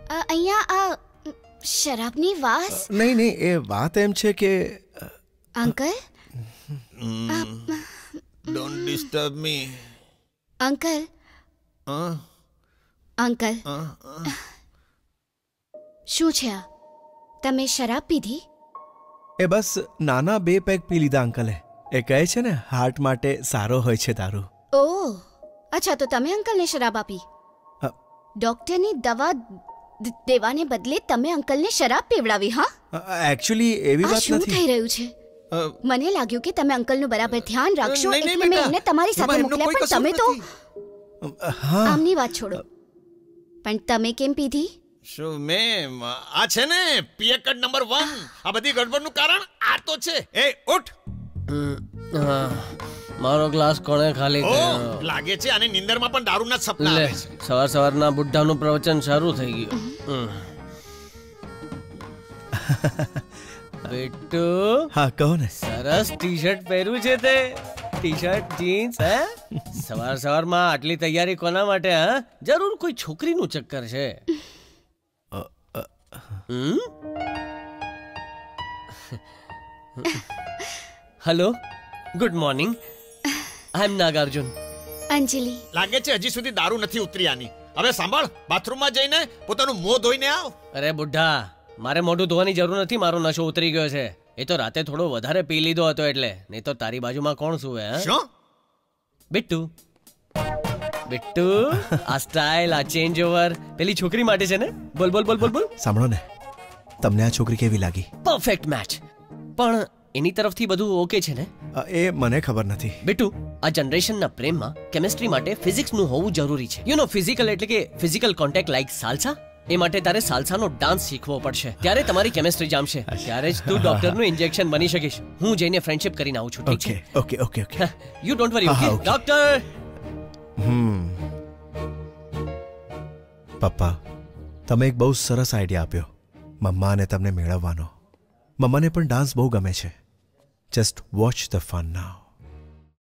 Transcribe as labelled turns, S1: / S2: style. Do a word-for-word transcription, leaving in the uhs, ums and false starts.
S1: અહીંયા આ શરાબની વાસ?
S2: નહીં નહીં, એ વાત એમ છે કે
S1: uncle,
S3: don't disturb me.
S1: Uncle, uncle, શું છે આ? તમે શરાબ પીધી?
S2: એ બસ નાના બે પેક પી લીધા અંકલે. એ કહે છે ને હાર્ટ માટે સારો હોય છે દારૂ.
S1: ઓહ, અચ્છા, તો તમે અંકલને શરાબ આપી? ડોક્ટરની દવા દેવાને બદલે તમે અંકલને શરાબ પીવડાવી? હા,
S2: એકચ્યુઅલી એવી વાત
S1: શું
S2: નથી.
S1: થઈ રહ્યું છે? મને લાગ્યું કે તમે અંકલનું બરાબર ધ્યાન રાખશો એટલે મેં એમને તમારી સાથે મોકલ્યા, પણ તમે તો આમની વાત છોડો. પણ તમે કેમ પીધી?
S3: શું મેમ, આ છે ને પિયકડ નંબર વન. આ બધી ગડબડનું કારણ આ તો છે. એ ઉઠ.
S4: મારો ગ્લાસ કોણે ખાલી કર્યો?
S3: લાગે છે આને નિંદરમાં પણ દારૂના સપના આવે છે.
S4: સવાર સવારના બુઢ્ઢાનું પ્રવચન શરૂ થઈ ગયું. બેટુ.
S2: હા કહો ને.
S4: સરસ ટી શર્ટ પહેર્યું છે તે. T shirt jeans. હે, સવાર સવારમાં આટલી તૈયારી કોના માટે? હા, જરૂર કોઈ છોકરીનું ચક્કર છે. Hello, good morning. I am Nagarjuna.
S1: Anjali.
S3: લાગે છે હજી સુધી દારૂ નથી ઉતરી આની. હવે સાંભળ, બાથરૂમમાં જઈને પોતાનું મોં ધોઈને આવ.
S4: અરે બુઢ્ઢા, મારે મોઢું ધોવાની જરૂર નથી. મારો નશો ઉતરી ગયો છે. એ તો રાતે થોડો વધારે પી લીધો હતો એટલે. નહીં તો તારી બાજુમાં કોણ સુવે? હે
S3: શું?
S4: બિટ્ટુ, બિટ્ટુ, આ સ્ટાઇલ, આ ચેન્જ ઓવર પેલી છોકરી માટે છે ને? બોલ બોલ બોલ બોલ બોલ.
S2: સાંભળો ને, તમને આ છોકરી કેવી લાગી?
S4: Perfect match. પણ એની તરફથી બધું ઓકે છે ને?
S2: એ મને ખબર નથી.
S4: બિટ્ટુ, આ જનરેશનના પ્રેમમાં કેમિસ્ટ્રી માટે ફિઝિક્સનું હોવું જરૂરી છે. યુ નો, ફિઝિકલ એટલે કે ફિઝિકલ કોન્ટેક્ટ લાઈક સાલ્સા. એ માટે તારે સાલ્સાનો ડાન્સ શીખવો પડશે. ત્યારે તમારી કેમિસ્ટ્રી જામશે. ત્યારે જ તું ડોક્ટરનું ઇન્જેક્શન બની શકીશ. હું જઈને ફ્રેન્ડશિપ કરીને આવું છું. ઠીક છે?
S2: Okay okay okay.
S4: You don't worry. Okay doctor.
S2: Hmm પપ્પા, તમે એક બહુ સરસ આઈડિયા આપ્યો મમ્માને તમને મેળવવાનો. મમ્માને પણ ડાન્સ બહુ ગમે છે. Just watch the fun now.